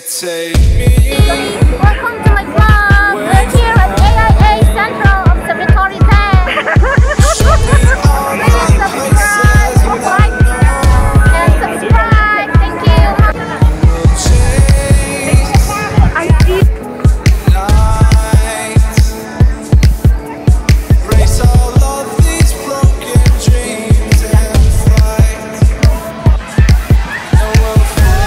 Take me. Welcome to my club. We're here at AIA Central Observatory Tank. Please subscribe, like, and subscribe. Thank you. Race all of these broken dreams and fight. And we'll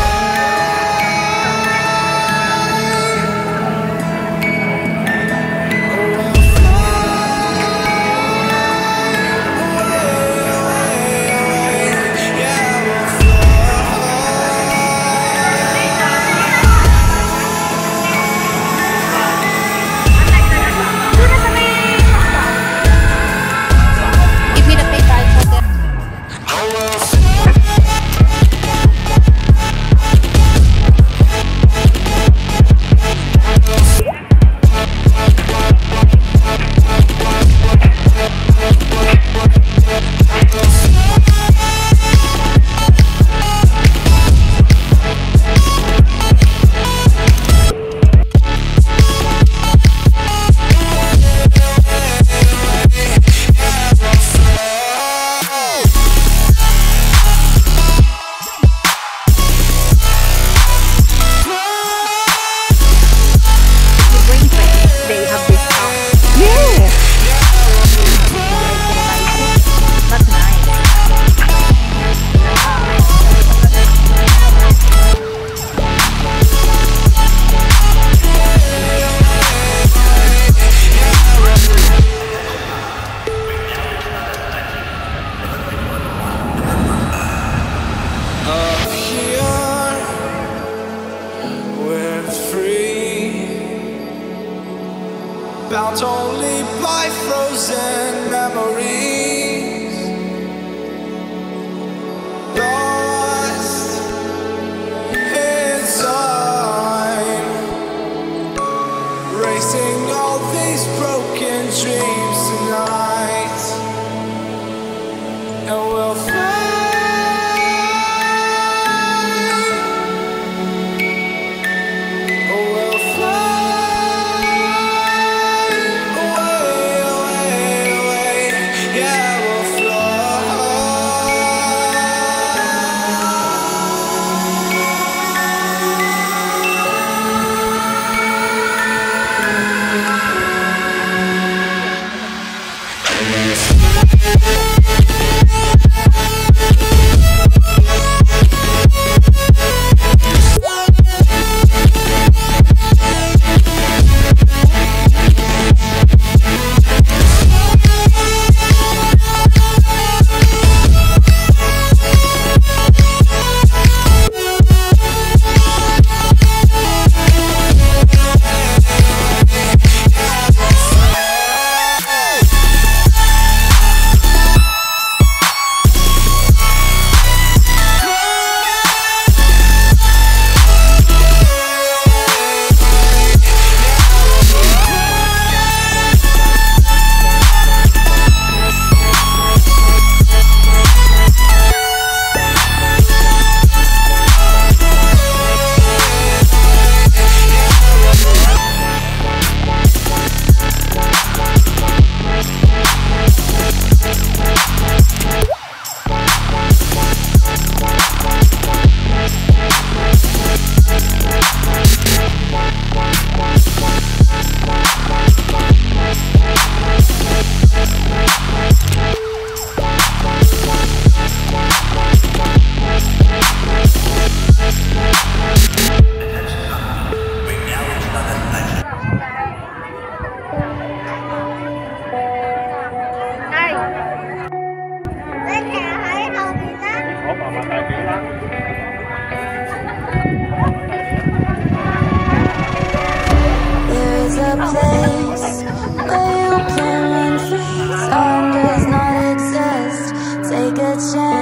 Give me the paper. I told them. They have this house. Yeah. That's nice. up here, we're free, bound only by frozen memories, lost in time, racing all these broken dreams tonight, and we'll fly. There's a place where you can run free. Time does not exist. Take a chance.